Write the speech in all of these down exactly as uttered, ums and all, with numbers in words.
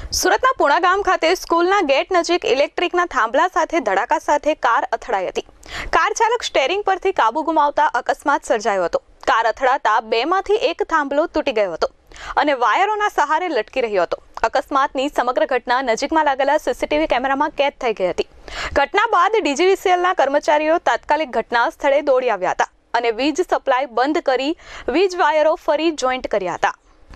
સુરતના પુણા ગામ ખાતે સ્કૂલના ગેટ નજીક ઇલેક્ટ્રિકના થાંભલા સાથે ધડાકા સાથે કાર અથડાઈ હતી। કાર ચાલક સ્ટેરિંગ પરથી કાબુ ગુમાવતા અકસ્માત સર્જાયો હતો। કાર અથડાતા બેમાંથી એક થાંભલો તૂટી ગયો હતો અને વાયરોના સહારે લટકી રહ્યો હતો। અકસ્માતની સમગ્ર ઘટના નજીકમાં લાગેલા સીસીટીવી કેમેરામાં કેદ થઈ ગઈ હતી। ઘટના બાદ ડીજીવીસીએલના કર્મચારીઓ તાત્કાલિક ઘટના સ્થળે દોડી આવ્યા હતા અને વીજ સપ્લાય બંધ કરી વીજ વાયરો ફરી જોઈન્ટ કર્યા હતા।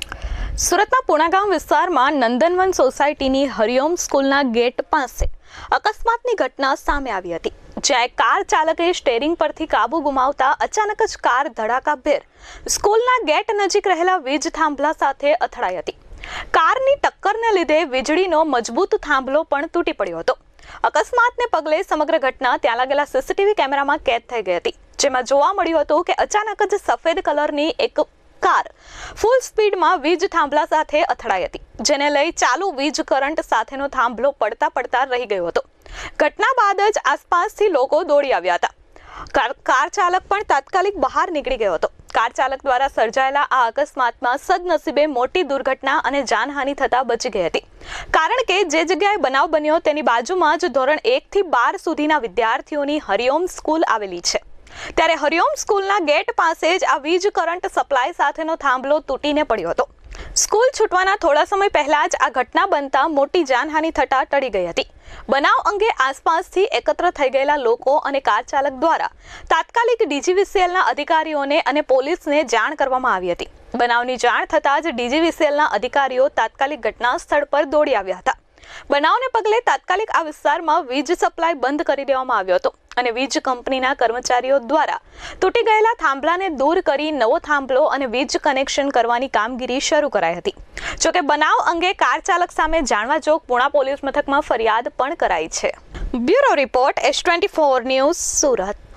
સુરતના પુણા ગામ વિસ્તારમાં નંદનવન સોસાયટીની હરિઓમ સ્કૂલના ગેટ પાસે અકસ્માતની ઘટના સામે આવી હતી, જ્યાં કાર ચાલકે સ્ટેરિંગ પરથી કાબુ ગુમાવતા અચાનક જ કાર ધડાકાભેર સ્કૂલના ગેટ નજીક રહેલા વીજ થાંભલા સાથે અથડાઈ હતી। કારની ટક્કરને લીધે વીજળીનો મજબૂત થાંભલો પણ તૂટી પડ્યો હતો। અકસ્માતને પગલે સમગ્ર ઘટના ત્યાં લાગેલા સીસીટીવી કેમેરામાં કેદ થઈ ગઈ હતી, જેમાં જોવા મળ્યું હતું કે અચાનક જ સફેદ કલરની એક કાર ફૂલ સ્પીડમાં વીજ થાંભલા સાથે અથડાઈ હતી, જેને લઈ ચાલુ વીજ કરંટ સાથેનો થાંભલો પડતા પડતા રહી ગયો હતો। ઘટના બાદ જ આસપાસથી લોકો દોડી આવ્યા હતા। કાર ચાલક પણ તાત્કાલિક બહાર નીકળી ગયો હતો। કાર ચાલક દ્વારા સર્જાયેલા આ અકસ્માતમાં સદનસીબે મોટી દુર્ઘટના અને જાનહાનિ થતા બચી ગઈ હતી, કારણ કે જે જગ્યાએ બનાવ બન્યો તેની બાજુમાં જ ધોરણ એક થી બાર સુધીના વિદ્યાર્થીઓની હરિઓમ સ્કૂલ આવેલી છે। ત્યારે હરિઓમ સ્કૂલના ગેટ પાસે જ આ વીજ કરંટ સપ્લાય સાથેનો થાંભલો તૂટીને પડ્યો હતો। સ્કૂલ છૂટવાના થોડા સમય પહેલા જ આ ઘટના બનતા મોટી જાનહાનિ થતા ટળી ગઈ હતી। બનાવ અંગે આસપાસથી એકત્ર થઈ ગયેલા લોકો અને કાર ચાલક દ્વારા તાત્કાલિક ડીજીવીસીએલના અધિકારીઓને અને પોલીસને જાણ કરવામાં આવી હતી। બનાવની જાણ થતાં જ ડીજીવીસીએલના અધિકારીઓ તાત્કાલિક ઘટના સ્થળ પર દોડી આવ્યા હતા। બનાવને પગલે તાત્કાલિક આ વિસ્તારમાં વીજ સપ્લાય બંધ કરી દેવામાં આવ્યો હતો અને વીજ કંપનીના કર્મચારીઓ દ્વારા તૂટી ગયેલા થાંભલાને દૂર કરી નવો થાંભલો અને વીજ કનેક્શન કરવાની કામગીરી શરૂ કરાઈ હતી। જોકે બનાવ અંગે કાર ચાલક સામે જાણવા જોગ પુણા પોલીસ મથકમાં ફરિયાદ પણ કરાઈ છે। Bureau report S twenty four news Surat.